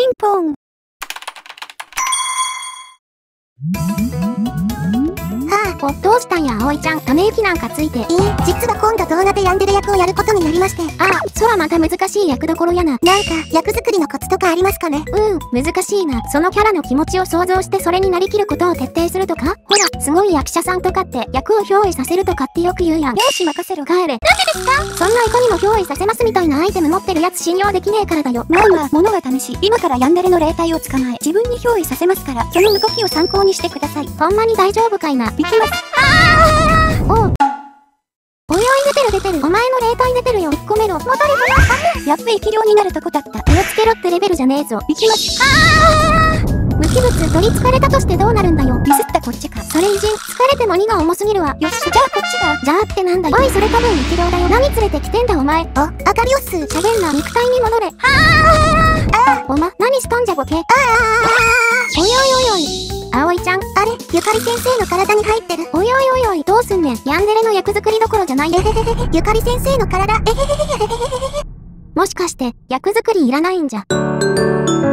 ンポン。 どうしたんや葵ちゃん、ため息なんかついて。 実は今度動画でヤンデレ役をやることになりまして。 そらまた難しい役どころやな。 なんか、役作りのコツとかありますかね？ 難しいな。そのキャラの気持ちを想像してそれになりきることを徹底するとか？ほら、すごい役者さんとかって役を憑依させるとかってよく言うやん。 よし任せろ。 帰れ。なんでですか？そんないかにも憑依させますみたいなアイテム持ってるやつ信用できねえからだよ。 まあまあ、物が試し。今からヤンデレの霊体を捕まえ、自分に憑依させますから、その動きを参考にしてください。 ほんまに大丈夫かいな。 行きます。 おいおい出てる。お前の霊体出てるよ。引っ込めろ。戻りやっぱ生き量になるとこだった。 気をつけろってレベルじゃねえぞ。 行きます。 無機物取り憑かれたとしてどうなるんだよ。 ミスったこっちか。 それ偉人、疲れても荷が重すぎるわ。 よし、じゃあこっちだ。 じゃあってなんだよ。おい、それ多分生き量だよ。何連れてきてんだお前。 あかりおっす。 しゃべんな。肉体に戻れ。おま、何しとんじゃボケ。おいおいおいおい。葵ちゃん、 あれ、ゆかり先生の体に入ってる。 おいおいおいおい、どうすんねん。ヤンデレの役作りどころじゃない。 ゆかり先生の体、 もしかして、役作りいらないんじゃ。